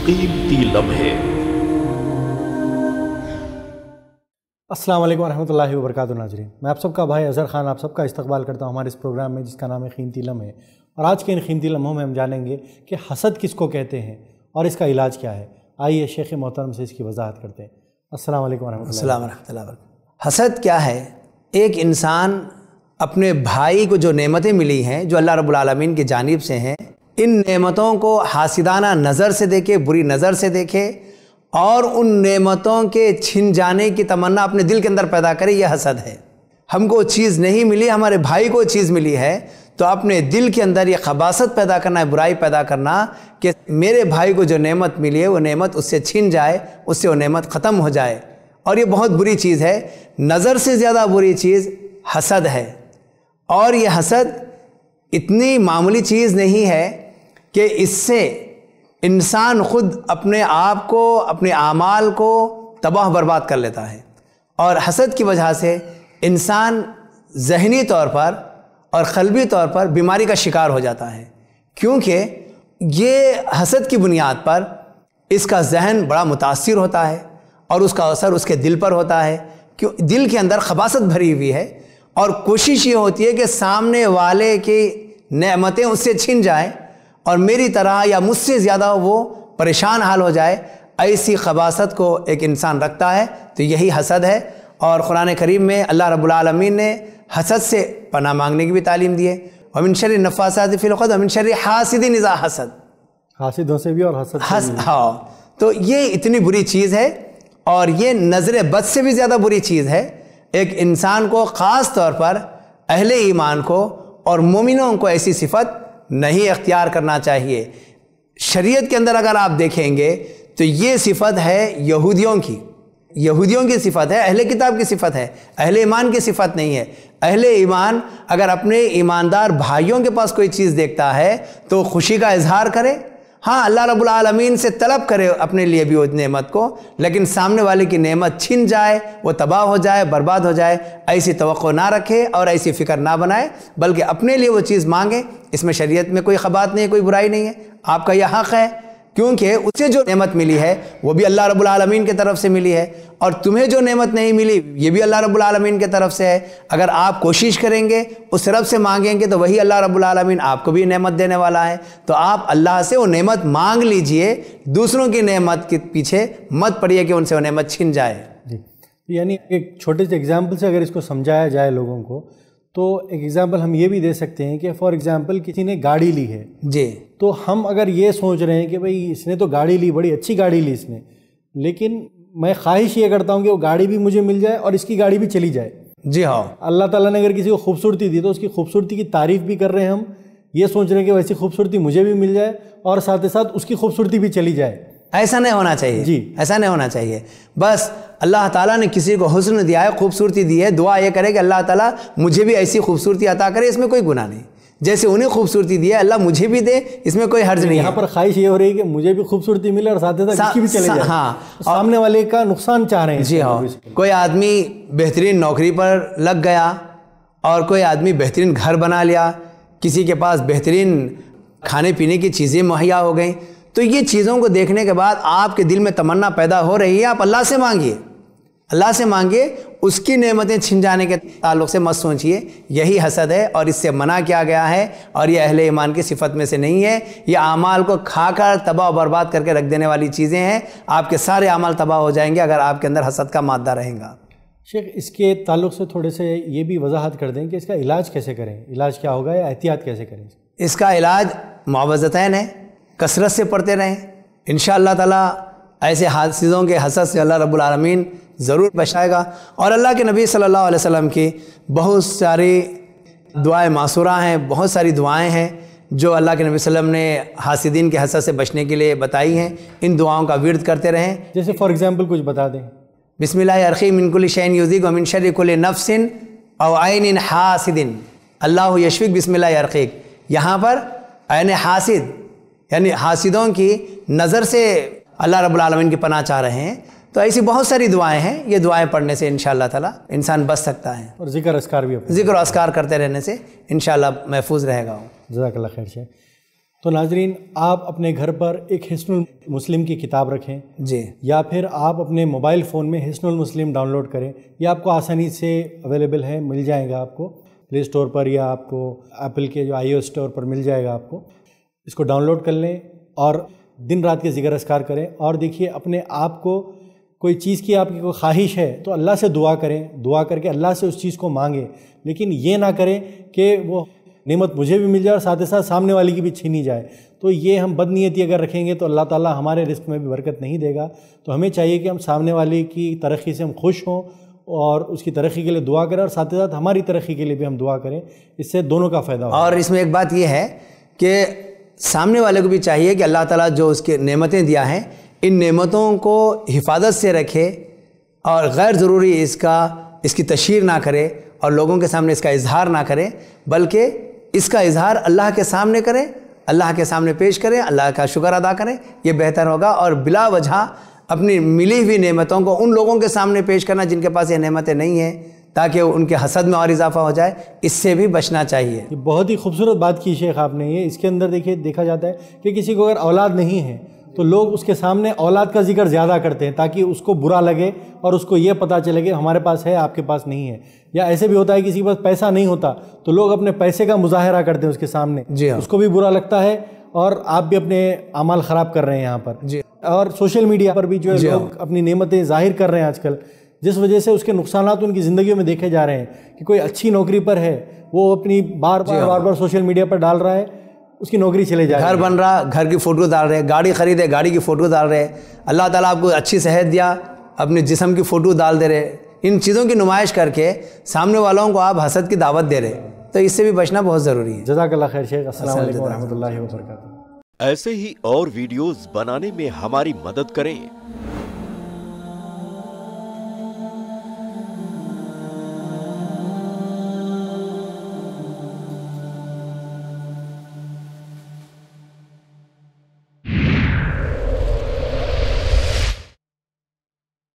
कीमती लम्हे। अस्सलाम वालेकुम रहमतुल्लाहि व बरकातुहू। नाज़रीन, मैं आप सबका भाई अज़हर खान आप सबका इस्तकबाल करता हूँ हमारे इस प्रोग्राम में जिसका नाम है कीमती लम्हे। और आज के इन कीमती लम्हों में हम जानेंगे कि हसद किसको कहते हैं और इसका इलाज क्या है। आइए शेख मोहतरम से इसकी वजाहत करते हैं। अस्सलाम वालेकुम रहमतुल्लाहि व बरकातुहू। हसद क्या है? एक इंसान अपने भाई को जो नेमतें मिली हैं जो अल्लाह रब्बुल आलमीन की जानिब से हैं, इन नेमतों को हासिदाना नज़र से देखे, बुरी नज़र से देखे और उन नेमतों के छिन जाने की तमन्ना अपने दिल के अंदर पैदा करे, यह हसद है। हमको चीज़ नहीं मिली, हमारे भाई को चीज़ मिली है, तो अपने दिल के अंदर ये खबासत पैदा करना है, बुराई पैदा करना कि मेरे भाई को जो नेमत मिली है वो नेमत उससे छिन जाए, उससे वो नेमत ख़त्म हो जाए। और ये बहुत बुरी चीज़ है। नज़र से ज़्यादा बुरी चीज़ हसद है। और ये हसद इतनी मामूली चीज़ नहीं है कि इससे इंसान खुद अपने आप को, अपने आमाल को तबाह बर्बाद कर लेता है। और हसद की वजह से इंसान ज़हनी तौर पर और क़ल्बी तौर पर बीमारी का शिकार हो जाता है, क्योंकि ये हसद की बुनियाद पर इसका जहन बड़ा मुतासिर होता है और उसका असर उसके दिल पर होता है। क्यों? दिल के अंदर खबासत भरी हुई है और कोशिश ये होती है कि सामने वाले की नेमतें उससे छिन जाएं और मेरी तरह या मुझसे ज़्यादा वो परेशान हाल हो जाए। ऐसी खबासत को एक इंसान रखता है, तो यही हसद है। और कुरान करीम में अल्लाह रब्बुल आलमीन ने हसद से पनाह मांगने की भी तालीम दी है। वमिन शर्रि नफ़्फ़ासाति फ़िल उक़द वमिन शर्रि हासिदिन इज़ा हसद। हासिदों से भी और हसद से भी। हाँ, तो ये इतनी बुरी चीज़ है और ये नज़र बद से भी ज़्यादा बुरी चीज़ है। एक इंसान को ख़ास तौर पर अहले ईमान को और मोमिनों को ऐसी सिफत नहीं अख्तियार करना चाहिए। शरीयत के अंदर अगर आप देखेंगे तो ये सिफत है यहूदियों की सिफत है, अहले किताब की सिफत है, अहले ईमान की सिफत नहीं है। अहले ईमान अगर अपने ईमानदार भाइयों के पास कोई चीज़ देखता है तो खुशी का इजहार करे। हाँ, अल्लाह रब्बुल आलमीन से तलब करे अपने लिए भी उस नेमत को, लेकिन सामने वाले की नेमत छिन जाए, वो तबाह हो जाए, बर्बाद हो जाए, ऐसी तवक्को ना रखे और ऐसी फ़िक्र ना बनाए, बल्कि अपने लिए वो चीज़ मांगे। इसमें शरीयत में कोई ख़बात नहीं है, कोई बुराई नहीं है, आपका यह हक़ है, क्योंकि उसे जो नेमत मिली है वो भी अल्लाह रब्बुल आलमीन की तरफ से मिली है और तुम्हें जो नेमत नहीं मिली ये भी अल्लाह रब्बुल आलमीन की तरफ से है। अगर आप कोशिश करेंगे, उस रब से मांगेंगे, तो वही अल्लाह रब्बुल आलमीन आपको भी नेमत देने वाला है। तो आप अल्लाह से वो नेमत मांग लीजिए, दूसरों की नेमत के पीछे मत पड़िए कि उनसे वो नेमत छिन जाए। जी, यानी एक छोटे से एग्जाम्पल से अगर इसको समझाया जाए लोगों को, तो एक एग्ज़ाम्पल हम ये भी दे सकते हैं कि फॉर एग्ज़ाम्पल किसी ने गाड़ी ली है जी, तो हम अगर ये सोच रहे हैं कि भाई इसने तो गाड़ी ली, बड़ी अच्छी गाड़ी ली इसने, लेकिन मैं ख्वाहिश ये करता हूँ कि वो गाड़ी भी मुझे मिल जाए और इसकी गाड़ी भी चली जाए। जी हाँ, अल्लाह ताला ने अगर किसी को खूबसूरती दी तो उसकी खूबसूरती की तारीफ़ भी कर रहे हैं हम, ये सोच रहे हैं कि वैसी खूबसूरती मुझे भी मिल जाए और साथ ही साथ उसकी खूबसूरती भी चली जाए। ऐसा नहीं होना चाहिए जी, ऐसा नहीं होना चाहिए। बस अल्लाह ताला ने किसी को हुस्न दिया है, खूबसूरती दी है, दुआ ये करे कि अल्लाह ताला मुझे भी ऐसी खूबसूरती अता करे, इसमें कोई गुनाह नहीं। जैसे उन्हें खूबसूरती दी है, अल्लाह मुझे भी दे, इसमें कोई हर्ज नहीं है। यहाँ पर ख्वाहिश ये हो रही है कि मुझे भी खूबसूरती मिले और साथ ही साथ इसकी भी चले जाए। हाँ, सामने वाले का नुकसान चाह रहे हैं। जी हाँ, कोई आदमी बेहतरीन नौकरी पर लग गया और कोई आदमी बेहतरीन घर बना लिया, किसी के पास बेहतरीन खाने पीने की चीज़ें मुहैया हो गई, तो ये चीज़ों को देखने के बाद आपके दिल में तमन्ना पैदा हो रही है, आप अल्लाह से मांगिए, अल्लाह से मांगिए, उसकी नेमतें छिन जाने के ताल्लुक़ से मत सोचिए। यही हसद है और इससे मना किया गया है और ये अहले ईमान की सिफत में से नहीं है। ये आमाल को खाकर तबाह और बर्बाद करके रख देने वाली चीज़ें हैं। आपके सारे आमाल तबाह हो जाएंगे अगर आपके अंदर हसद का मादा रहेगा। शेख, इसके ताल्लुक़ से थोड़े से ये भी वजाहत कर दें कि इसका इलाज कैसे करें, इलाज क्या होगा या एहतियात कैसे करें? इसका इलाज मुआवज़तैन है, कसरत से पढ़ते रहें, इंशाअल्लाह ताला ऐसे हासिदों के हसद से अल्लाह रब्बुल आलमीन ज़रूर बचाएगा। और अल्लाह के नबी सल्लल्लाहु अलैहि वसल्लम की बहुत सारी दुआएं मासूरा हैं, बहुत सारी दुआएं हैं जो अल्लाह के नबी सल्लम ने हासिदीन के हसद से बचने के लिए बताई हैं। इन दुआओं का विर्द करते रहें। जैसे फॉर एग्जांपल कुछ बता दें। बिस्मिल्लाह अर्क़ी मिन कुल्लि शैइन युज़ीक़ व मिन शर्रि कुल्लि नफ्सिन औ ऐनिन हासिदिन अल्लाहु यशफ़ीक बिस्मिल्लाह अर्क़ीक। यहाँ पर ऐन हासिद यानी हासिदों की नज़र से अल्लाह रब्बुल आलमीन की पनाह चाह रहे हैं। तो ऐसी बहुत सारी दुआएं हैं, ये दुआएं पढ़ने से इंशाअल्लाह ताला इंसान बच सकता है। और ज़िक्र अस्कार भी, ज़िक्र अस्कार करते रहने से इंशाअल्लाह महफूज रहेगा। जज़ाकल्लाह खैर। تو ناظرین آپ اپنے گھر پر ایک حسن المسلم کی کتاب رکھیں جی، یا پھر آپ اپنے موبائل فون میں حسن المسلم ڈاؤن لوڈ کریں. یہ آپ کو آسانی سے اویلیبل ہے, مل جائے گا آپ کو پلے اسٹور پر یا آپ کو ایپل کے جو آئی او اسٹور پر مل جائے گا آپ کو. اس کو ڈاؤن لوڈ کر لیں اور دن رات کے ذکر اذکار کریں. اور دیکھیے اپنے آپ کو کوئی چیز کی آپ کی کوئی خواہش ہے تو اللہ سے دعا کریں, دعا کر کے اللہ سے اس چیز کو مانگیں, لیکن یہ نہ کریں کہ وہ نعمت مجھے بھی مل جائے اور ساتھ ساتھ سامنے والی کی بھی چھینی جائے. تو یہ ہم بد نیتی اگر رکھیں گے تو اللہ تعالیٰ ہمارے رزق میں بھی برکت نہیں دے گا. تو ہمیں چاہیے کہ ہم سامنے والی کی ترقی سے ہم خوش ہوں اور اس کی ترقی کے لیے دعا کریں, اور ساتھ ساتھ ہماری ترقی کے لیے بھی ہم دعا کریں. اس سے دونوں کا فائدہ ہوگا. اور اس میں ایک بات یہ ہے کہ سامنے والے کو بھی چاہیے کہ اللہ تعالیٰ جو اس کے نعمتیں دیا ہیں, ان نعمتوں کو حفاظت سے رکھے اور غیر ضروری اس کی تشہیر نہ کرے اور لوگوں کے سامنے اس کا اظہار نہ کرے, بلکہ اس کا اظہار اللہ کے سامنے کریں, اللہ کے سامنے پیش کریں, اللہ کا شکر ادا کریں. یہ بہتر ہوگا. اور بلا وجہ اپنی ملی ہوئی نعمتوں کو ان لوگوں کے سامنے پیش کرنا جن کے پاس یہ نعمتیں نہیں ہیں, تاکہ ان کے حسد میں اور اضافہ ہو جائے, اس سے بھی بچنا چاہیے. یہ بہت ہی خوبصورت بات کی شیخ آپ نے. یہ اس کے اندر دیکھا جاتا ہے کہ کسی کو اگر اولاد نہیں ہے تو لوگ اس کے سامنے اولاد کا ذکر زیادہ کرتے ہیں تاکہ اس کو برا لگے اور اس کو یہ پتہ چلے کہ ہمارے پاس ہے, آپ کے پاس نہیں ہے. یا ایسے بھی ہوتا ہے کسی کے پاس پیسہ نہیں ہوتا تو لوگ اپنے پیسے کا مظاہرہ کرتے ہیں اس کے سامنے, جی ہاں, اس کو بھی برا لگتا ہے اور آپ بھی اپنے اعمال خراب کر رہے ہیں یہاں پر. جی. اور سوشل میڈیا پر بھی جو ہے لوگ اپنی نعمتیں ظاہر کر رہے ہیں آج کل, جس وجہ سے اس کے نقصانات ان کی زندگیوں میں دیکھے جا رہے ہیں کہ کوئی اچھی نوکری پر ہے, وہ اپنی بار بار سوشل میڈیا پر ڈال رہا ہے, اس کی نوکری چلے جائے, گھر بن رہا, گھر کی فوٹو ڈال رہے, گاڑی خریدے, گاڑی کی فوٹو ڈال رہے, اللہ تعالیٰ آپ کو اچھی صحت دیا, اپنے جسم کی فوٹو ڈال دے رہے. ان چیزوں کی نمائش کر کے سامنے والوں کو آپ حسد کی دعوت دے رہے, تو اس سے بھی بچنا بہت ضروری ہے. جزاک اللہ خیر شیخ. السلام علیکم ورحمۃ اللہ وبرکاتہ. ایسے ہی اور ویڈیوز بنانے میں ہماری مدد کریں.